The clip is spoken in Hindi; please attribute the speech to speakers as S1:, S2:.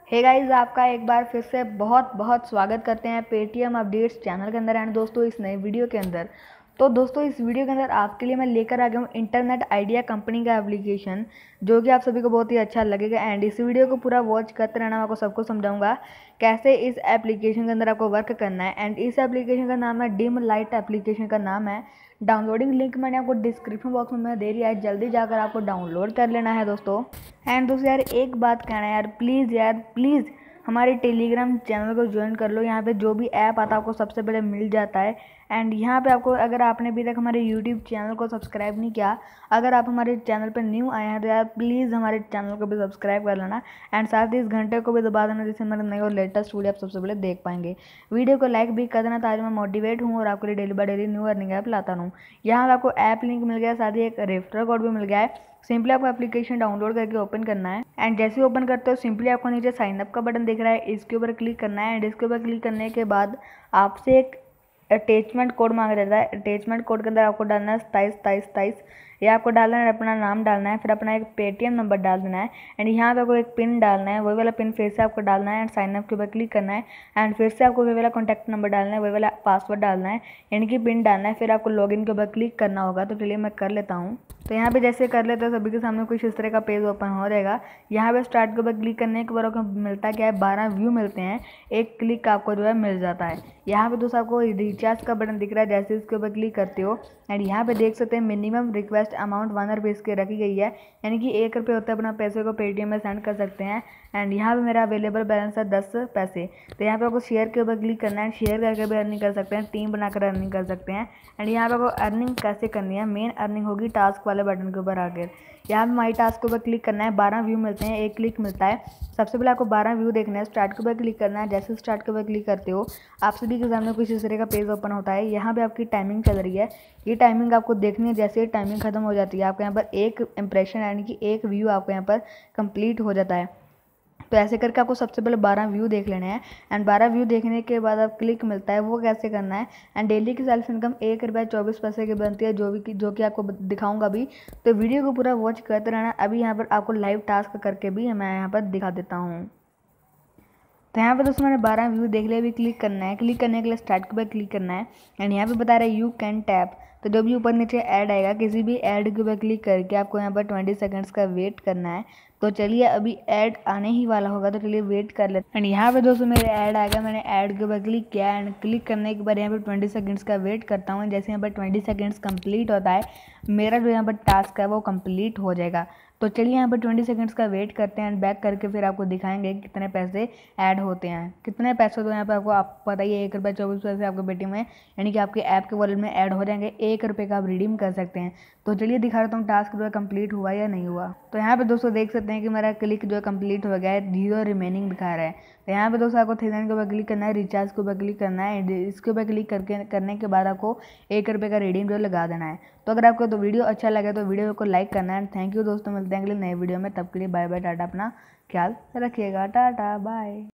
S1: हे गाइस, आपका एक बार फिर से बहुत बहुत स्वागत करते हैं पेटीएम अपडेट्स चैनल के अंदर। एंड दोस्तों, इस नए वीडियो के अंदर दोस्तों इस वीडियो के अंदर आपके लिए मैं लेकर आ गया हूँ इंटरनेट आइडिया कंपनी का एप्लीकेशन, जो कि आप सभी को बहुत ही अच्छा लगेगा। एंड इस वीडियो को पूरा वॉच करते रहना, मैं आपको सबको समझाऊंगा कैसे इस एप्लीकेशन के अंदर आपको वर्क करना है। एंड इस एप्लीकेशन का नाम है डिम लाइट, एप्लीकेशन का नाम है। डाउनलोडिंग लिंक मैंने आपको डिस्क्रिप्शन बॉक्स में मैं दे दिया है, जल्दी जाकर आपको डाउनलोड कर लेना है दोस्तों। एंड दोस्तों यार, एक बात कहना है यार, प्लीज़ हमारे टेलीग्राम चैनल को ज्वाइन कर लो। यहाँ पे जो भी ऐप आता है आपको सबसे पहले मिल जाता है। एंड यहाँ पे आपको, अगर आपने अभी तक हमारे यूट्यूब चैनल को सब्सक्राइब नहीं किया, अगर आप हमारे चैनल पर न्यू आए हैं तो यार प्लीज़ हमारे चैनल को भी सब्सक्राइब कर लेना। एंड साथ ही इस घंटे को भी दबा देना, जिससे हमारे नए और लेटेस्ट वीडियो आप सबसे पहले देख पाएंगे। वीडियो को लाइक भी कर देना ताकि मैं मोटिवेट हूँ और आपके लिए daily by daily new earning app लाता हूँ। यहाँ पे आपको ऐप लिंक मिल गया, साथ ही एक रेफरल कोड भी मिल गया है। सिंपली आपको एप्लीकेशन डाउनलोड करके ओपन करना है। एंड जैसे ही ओपन करते हो, सिंपली आपको नीचे साइन अप का बटन दिख रहा है, इसके ऊपर क्लिक करना है। एंड इसके ऊपर क्लिक करने के बाद आपसे एक अटैचमेंट कोड मांगा जाता है। अटैचमेंट कोड के अंदर आपको डालना है 27 ये आपको डालना है, अपना नाम डालना है, फिर अपना एक पेटीएम नंबर डाल देना है। एंड यहाँ पे आपको एक पिन डालना है, वही वाला पिन फिर से आपको डालना है। एंड साइन अप के ऊपर क्लिक करना है। एंड फिर से आपको वही वाला कॉन्टैक्ट नंबर डालना है, वही वाला पासवर्ड डालना है, यानी कि पिन डालना है। फिर आपको लॉगिन के ऊपर क्लिक करना होगा। तो चलिए मैं कर लेता हूँ। तो यहाँ पे जैसे कर लेते हो, सभी के सामने कुछ इस तरह का पेज ओपन हो जाएगा। यहाँ पे स्टार्ट के ऊपर क्लिक करने के बाद आपको मिलता क्या है, 12 व्यू मिलते हैं। एक क्लिक आपको जो है मिल जाता है। यहाँ पे दोस्तों आपको रिचार्ज का बटन दिख रहा है, जैसे इसके ऊपर क्लिक करते हो। एंड यहाँ पे देख सकते हैं मिनिमम रिक्वेस्ट अमाउंट 1 रुपये इसके रखी गई है, यानी कि 1 रुपये होता है, अपना पैसे को पेटीएम में सेंड कर सकते हैं। एंड यहाँ पे मेरा अवेलेबल बैलेंस है 10 पैसे। तो यहाँ पे आपको शेयर के ऊपर क्लिक करना है, शेयर करके भी अर्निंग कर सकते हैं, टीम बनाकर अर्निंग कर सकते हैं। एंड यहाँ पे आपको अर्निंग कैसे करनी है, मेन अर्निंग होगी टास्क वाले बटन के ऊपर आकर। यहाँ पे माई टास्क के ऊपर क्लिक करना है, 12 व्यू मिलते हैं, एक क्लिक मिलता है। सबसे पहले आपको 12 व्यू देखना है, स्टार्ट के ऊपर क्लिक करना है। जैसे स्टार्ट के ऊपर क्लिक करते हो, आप सभी के सामने कुछ इस तरह का पेज ओपन होता है। यहाँ पे आपकी टाइमिंग चल रही है, ये टाइमिंग आपको देखनी है। जैसे ही टाइमिंग खत्म हो जाती है, आपके यहाँ पर एक इंप्रेशन यानी कि एक व्यू आपको यहाँ पर कंप्लीट हो जाता है। तो ऐसे करके आपको सबसे पहले 12 व्यू देख लेने हैं। एंड 12 व्यू देखने के बाद आप क्लिक मिलता है, वो कैसे करना है। एंड डेली की सेल्फ इनकम 1 रुपये 24 पैसे की बनती है, जो कि आपको दिखाऊंगा भी। तो वीडियो को पूरा वॉच करते रहना। अभी यहाँ पर आपको लाइव टास्क करके भी मैं यहाँ पर दिखा देता हूँ। तो यहाँ पे दोस्तों मैंने 12 व्यू देख लिया। अभी क्लिक करना है, क्लिक करने के लिए स्टार्ट के ऊपर क्लिक करना है। एंड यहाँ पे बता रहा है यू कैन टैप। तो जो भी ऊपर नीचे ऐड आएगा, किसी भी ऐड के ऊपर क्लिक करके आपको यहाँ पर 20 सेकंड्स का वेट करना है। तो चलिए, अभी ऐड आने ही वाला होगा, तो चलिए वेट कर लेते हैं। एंड यहाँ पे दोस्तों मेरे ऐड आएगा, मैंने ऐड के ऊपर क्लिक किया। एंड क्लिक करने के बाद यहाँ पे 20 सेकंड्स का वेट करता हूँ। जैसे यहाँ पर 20 सेकंड्स कंप्लीट होता है, मेरा जो यहाँ पर टास्क है वो कंप्लीट हो जाएगा। तो चलिए यहाँ पर 20 सेकंड्स का वेट करते हैं। एंड बैक करके फिर आपको दिखाएंगे कितने पैसे ऐड होते हैं। कितने पैसे तो यहाँ पे आपको आप बताइए, 1 रुपये 24 पैसे आपके पेटीएम में, यानी कि आपके ऐप के वॉलेट में ऐड हो जाएंगे। 1 रुपये का आप रिडीम कर सकते हैं। तो चलिए दिखा देता हूँ टास्क जो है कंप्लीट हुआ या नहीं हुआ। तो यहाँ पे दोस्तों देख सकते हैं कि मेरा क्लिक जो है कंप्लीट हो गया है, 0 रिमेनिंग दिखा रहा है। तो यहाँ पे दोस्तों आपको 3 के ऊपर क्लिक करना है, रिचार्ज के ऊपर क्लिक करना है। इसके ऊपर क्लिक करने के बाद आपको 1 रुपये का रिडीम जो लगा देना है। तो अगर आपको तो वीडियो अच्छा लगे तो वीडियो को लाइक करना है। थैंक यू दोस्तों, मिलते हैं अगले नए वीडियो में, तब के लिए बाय बाय, टाटा, अपना ख्याल रखिएगा, टाटा बाय।